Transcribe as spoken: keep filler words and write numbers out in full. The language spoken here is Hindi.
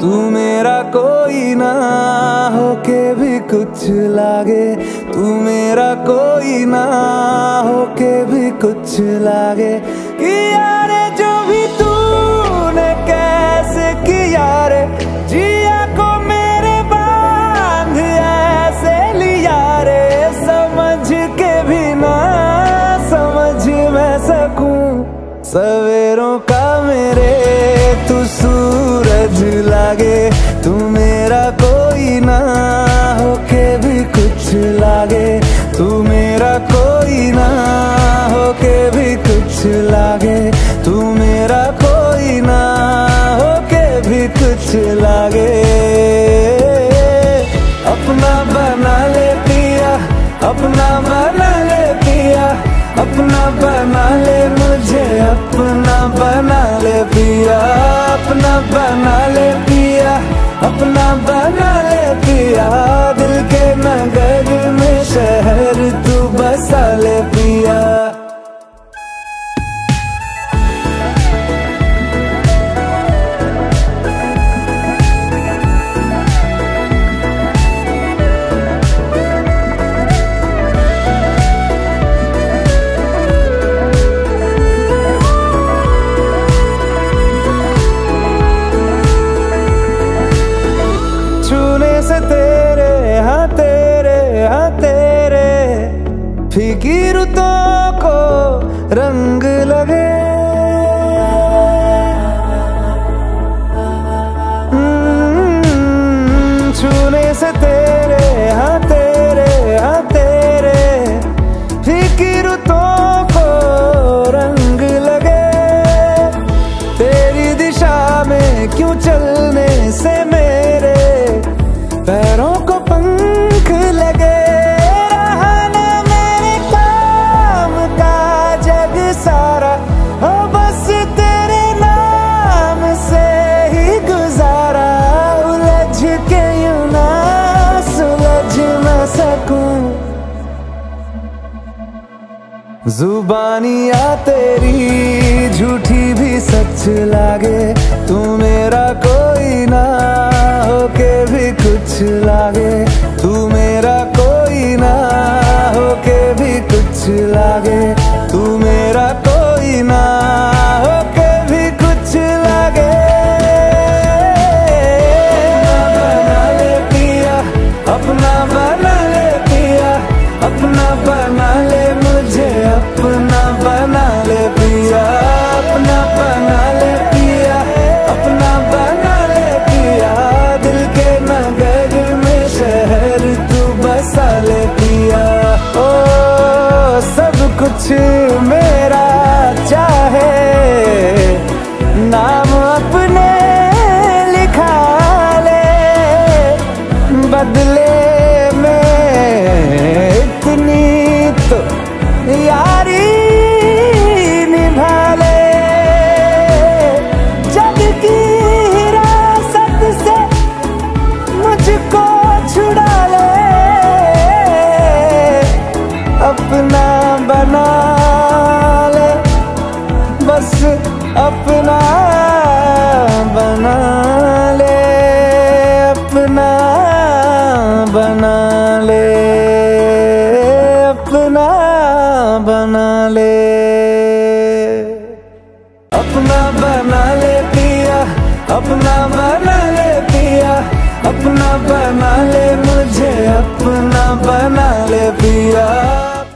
तू मेरा कोई ना होके भी कुछ लागे, तू मेरा कोई ना होके भी कुछ लागे। कि यारे जो भी तूने कैसे किया रे, जिया को मेरे बांध ऐसे लिया रे, समझ के भी ना समझ मैं सकूं सवेरों का मेरे तू सूरज लागे। तू मेरा कोई ना होके भी कुछ लागे, तू मेरा कोई ना होके भी कुछ लागे, तू मेरा कोई ना होके भी कुछ लागे। अपना बना ले पिया, अपना बना ले पिया, अपना बना ले मुझे, अपना बना ले पिया, अपना बना ले पिया, अपना बना ले पिया। दिल के नगर में शहर तू बसा ले पिया। छूने से तेरे हाँ तेरे हाँ तेरे फीकी रुतों को रंग लगे। छूने से तेरे हाँ तेरे हाँ तेरे फीकी रुतों को रंग लगे। तेरी दिशा में क्यों चलने से मेरे पैरों को पंख लगे। रहा ना मेरे काम का जग सारा, हो बस तेरे नाम से ही गुजारा। उलझ के यूं ना सुलझ न सकूं, जुबानियाँ तेरी झूठी भी सच लागे। तू मेरा कोई ना होके भी कुछ लागे, तू मेरा कोई ना होके भी कुछ लागे, तू मेरा कोई ना होके भी कुछ लागे। अपना बना ले पिया, अपना बना ले मुझे, अपना बना ले पिया, अपना बना ले पिया, अपना बना ले पिया। दिल के नगर में शहर तू बसा ले पिया। ओ सब कुछ मेरा चाहे, नाम अपने लिखा ले, बदले इतनी तो यारी निभा ले। जग की हिरासत से मुझको छुड़ा ले, अपना बना ले, बस अपना बना ले, अपना बना ले, अपना बना ले, अपना बना ले पिया, अपना बना ले पिया, अपना